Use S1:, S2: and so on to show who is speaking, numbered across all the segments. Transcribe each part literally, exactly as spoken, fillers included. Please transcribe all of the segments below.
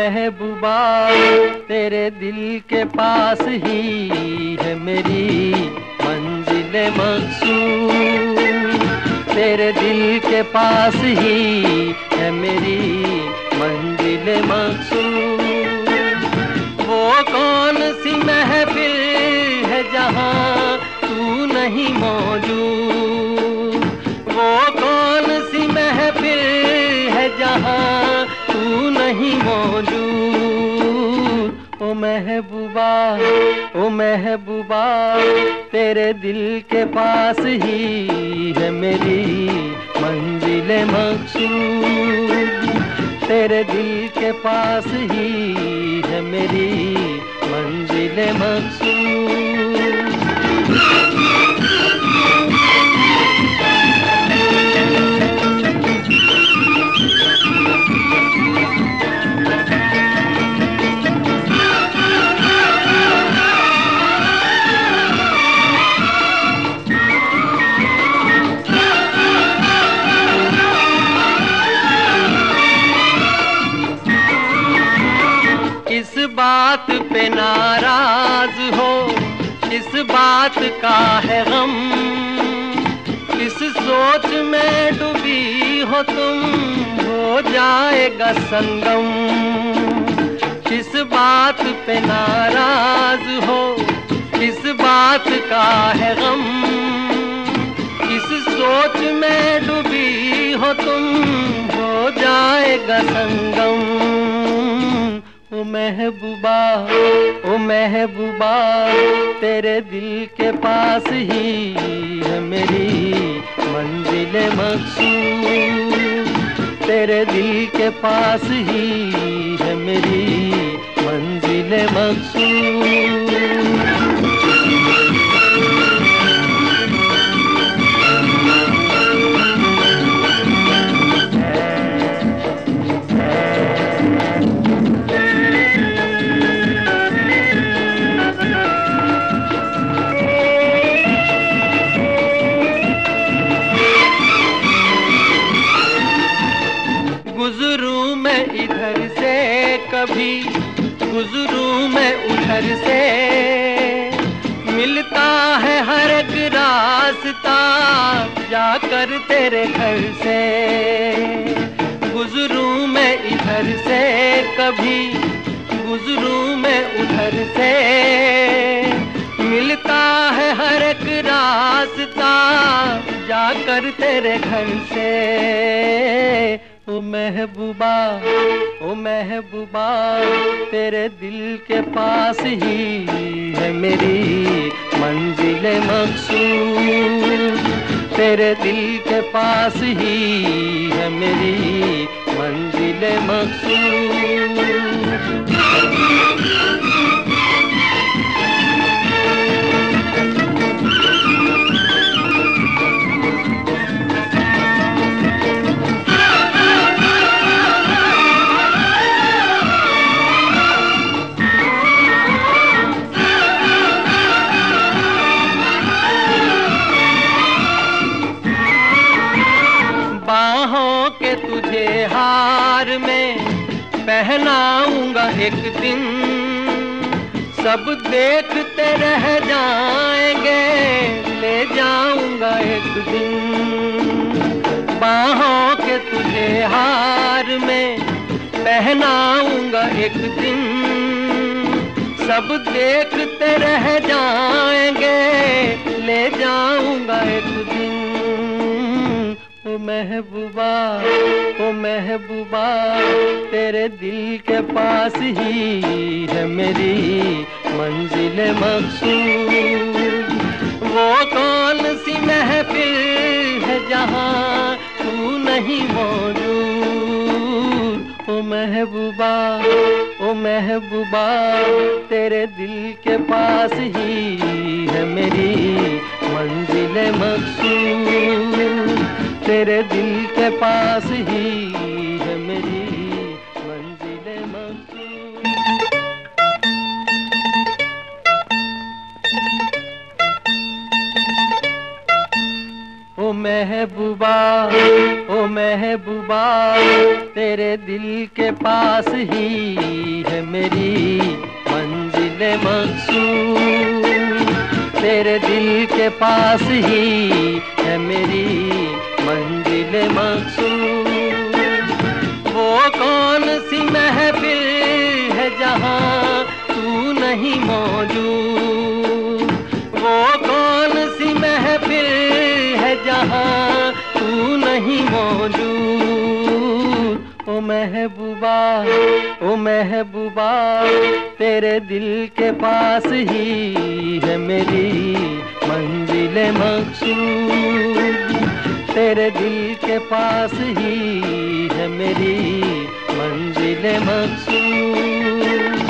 S1: महबूबा तेरे दिल के पास ही है मेरी मंजिल मक़सूद। तेरे दिल के पास ही है मेरी मंजिल मक़सूद। वो कौन सी महफिल है जहाँ तू नहीं मौजूद। वो कौन सी महफिल है जहाँ तू नहीं मौजूद। ओ महबूबा ओ महबूबा तेरे दिल के पास ही है मेरी मंजिल मक़सूद। तेरे दिल के पास ही है मेरी मंजिल मक़सूद। किस बात पे नाराज हो, किस बात का है गम, किस सोच में डूबी हो तुम, हो जाएगा संगम। किस बात पे नाराज हो, किस बात का है गम, किस सोच में डूबी हो तुम, हो जाएगा संगम। ओ महबूबा ओ महबूबा तेरे दिल के पास ही है मेरी मंजिल मक़सूद। तेरे दिल के पास ही है मेरी मंजिल मक़सूद। गुज़रूं मैं इधर से कभी, गुज़रूं मैं उधर से, मिलता है हर एक रास्ता जाकर तेरे घर से। गुज़रूं मैं इधर से कभी, गुज़रूं मैं उधर से, मिलता है हर एक रास्ता जाकर तेरे घर से। ओ महबूबा ओ महबूबा तेरे दिल के पास ही है मेरी मंजिल मक़सूद। तेरे दिल के पास ही है मेरी मंजिल मक़सूद। बाहों के तुझे हार में पहनाऊंगा एक दिन, सब देखते रह जाएंगे ले जाऊंगा एक दिन। बाहों के तुझे हार में पहनाऊंगा एक दिन, सब देखते रह जाएंगे ले जाऊंगा एक दिन। ओ महबूबा ओ महबूबा तेरे दिल के पास ही है मेरी मंजिल मक़सूद। वो कौन सी महफिल है जहाँ तू नहीं मौजूद। ओ महबूबा ओ महबूबा तेरे दिल के पास ही है मेरी मंजिल मक़सूद। तेरे दिल के पास ही है मेरी मंजिल मक़सूद। ओ महबूबा ओ महबूबा महबूबा तेरे दिल के पास ही है मेरी मंजिल मक़सूद, तेरे दिल के पास ही है मेरी मंजिल मक़सूद। वो कौन सी महफिल है जहाँ तू नहीं मौजूद, वो कौन सी महफिल है जहाँ तू नहीं मौजूद। ओ महबूबा ओ महबूबा तेरे दिल के पास ही है मेरी मंजिल मक़सूद, तेरे दिल के पास ही है मेरी मंजिल मक़सूद।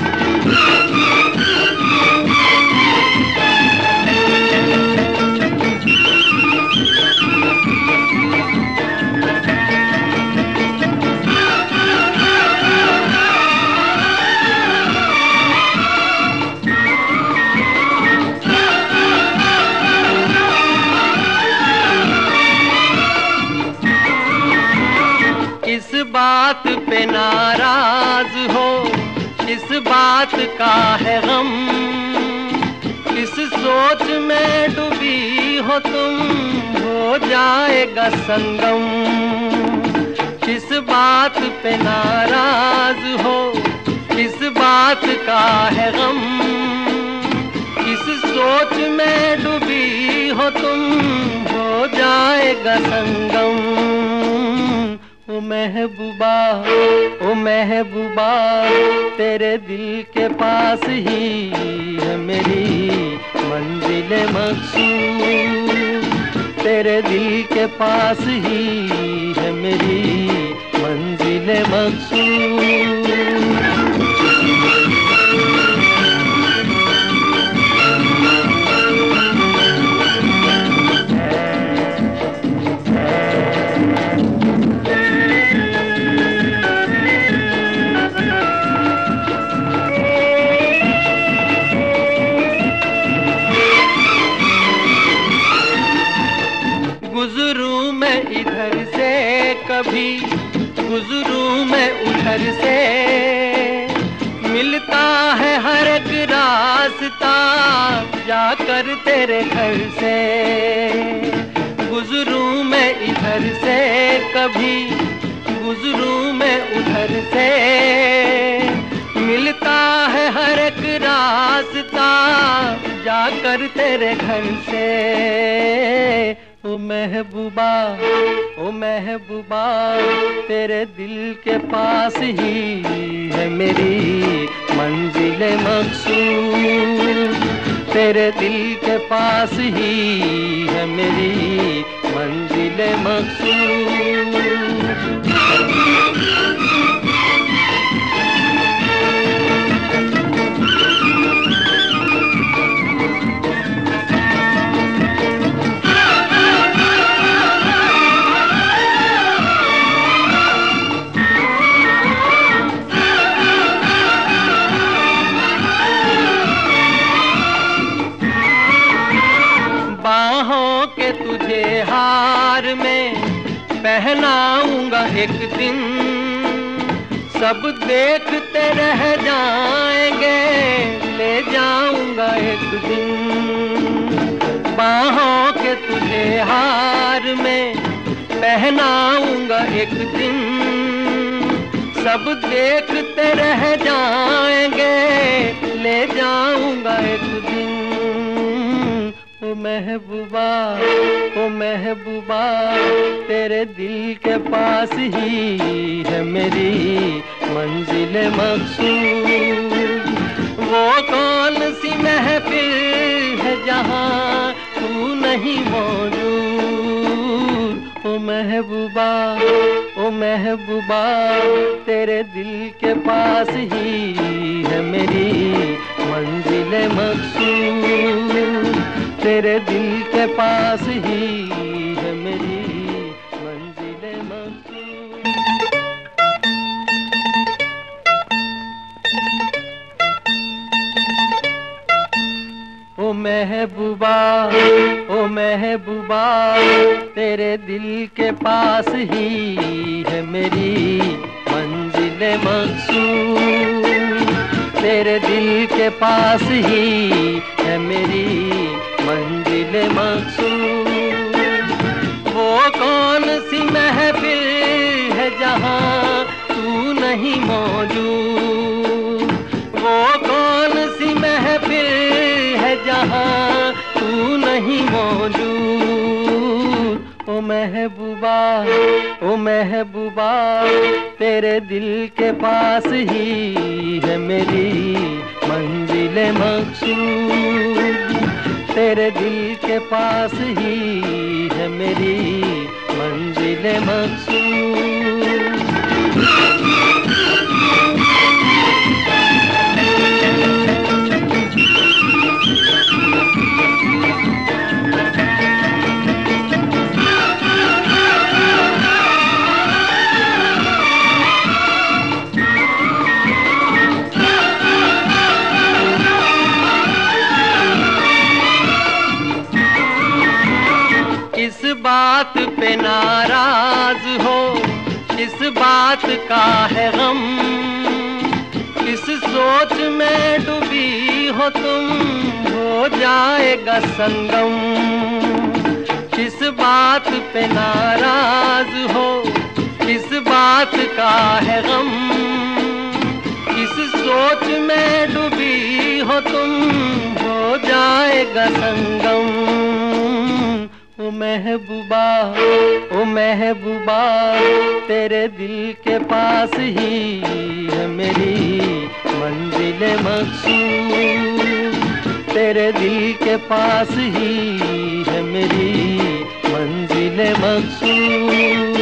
S1: इस बात पे नाराज हो, इस बात का है गम, इस सोच में डूबी हो तुम, हो जाएगा संगम। इस बात पे नाराज हो, इस बात का है गम, इस सोच में डूबी हो तुम, हो जाएगा संगम। ओ महबूबा ओ महबूबा तेरे दिल के पास ही है मेरी मंजिल मक़सूद, तेरे दिल के पास ही है मेरी मंजिल मक़सूद। गुज़रूं मैं इधर से कभी, गुज़रूं मैं उधर से, मिलता है हर एक रास्ता जाकर तेरे घर से। गुज़रूं मैं इधर से कभी, गुज़रूं मैं उधर से, मिलता है हर एक रास्ता जाकर तेरे घर से। ओ महबूबा ओ महबूबा तेरे दिल के पास ही है मेरी मंजिल मक़सूद, तेरे दिल के पास ही है मेरी मंजिल मक़सूद। बाहों के तुझे हार में पहनाऊंगा एक दिन, सब देखते रह जाएंगे ले जाऊंगा एक दिन। बाहों के तुझे हार में पहनाऊंगा एक दिन, सब देखते रह जाएंगे ले जाऊंगा एक दिन। ओ महबूबा ओ महबूबा तेरे दिल के पास ही है मेरी मंजिल मक़सूद, वो कौन सी महफिल है जहाँ तू नहीं मौजूद। ओ महबूबा ओ महबूबा तेरे दिल के पास ही है मेरी मंजिल मक़सूद, तेरे दिल के पास ही है मेरी मंजिल मक़सूद। ओ महबूबा, ओ महबूबा, तेरे दिल के पास ही है मेरी मंजिल मक़सूद। तेरे दिल के पास ही है मेरी मंजिल मक़सूद। वो कौन सी महफिल है जहाँ तू नहीं मौजूद, वो कौन सी महफिल है जहाँ तू नहीं मौजूद। ओ महबूबा, ओ महबूबा, तेरे दिल के पास ही है मेरी मंजिल मक़सूद। तेरे दिल के पास ही है मेरी मंजिल मक़सूद। किस बात पे नाराज हो, किस बात का है गम, किस सोच में डूबी हो तुम, हो जाएगा संगम। किस बात पे नाराज हो, किस बात का है गम, किस सोच में डूबी हो तुम, हो जाएगा संगम। ओ महबूबा, ओ महबूबा, तेरे दिल के पास ही है मेरी मंजिल मक़सूद। तेरे दिल के पास ही है मेरी मंजिल मक़सूद।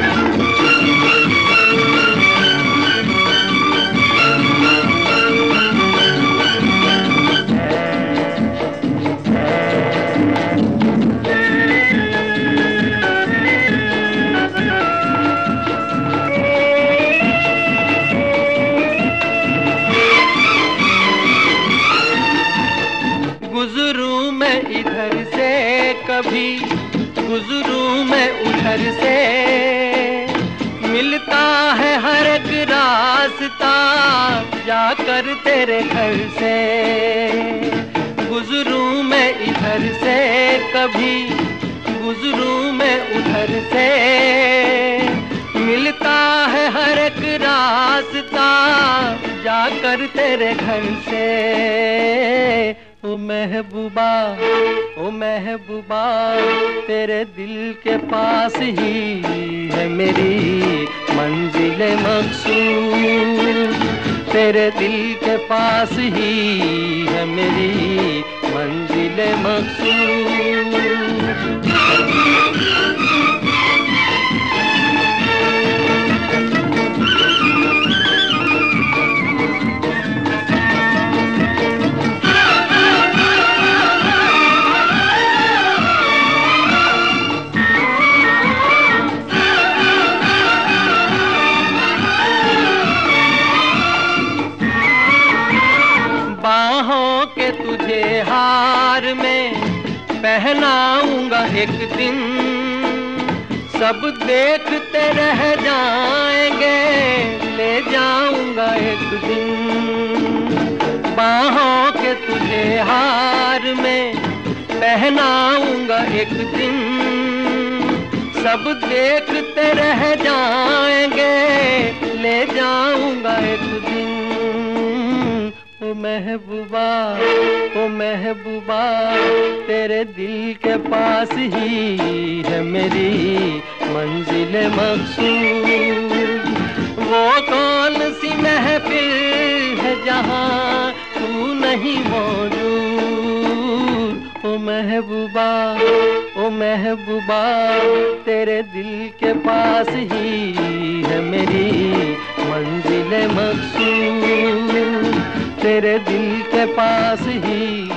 S1: गुज़रूं मैं इधर से कभी, गुज़रूं मैं उधर से, मिलता है हर एक रास्ता जाकर तेरे घर से। गुज़रूं मैं इधर से कभी, गुज़रूं मैं उधर से, मिलता है हर एक रास्ता जाकर तेरे घर से। ओ महबूबा, ओ महबूबा, तेरे दिल के पास ही है मेरी मंजिल मक़सूद। तेरे दिल के पास ही है मेरी मंजिल मक़सूद। बाहों के तुझे हार में पहनाऊंगा एक दिन, सब देखते रह जाएंगे, ले जाऊंगा एक दिन। बाहों के तुझे हार में पहनाऊंगा एक दिन, सब देखते रह जाएंगे, ले जाऊंगा एक दिन। ओ महबूबा, ओ महबूबा, तेरे दिल के पास ही है मेरी मंजिल मक़सूद। वो कौन सी महफिल है जहाँ तू नहीं मौजूद। ओ महबूबा, ओ महबूबा, तेरे दिल के पास ही है मेरी मंजिल मक़सूद। तेरे दिल के पास ही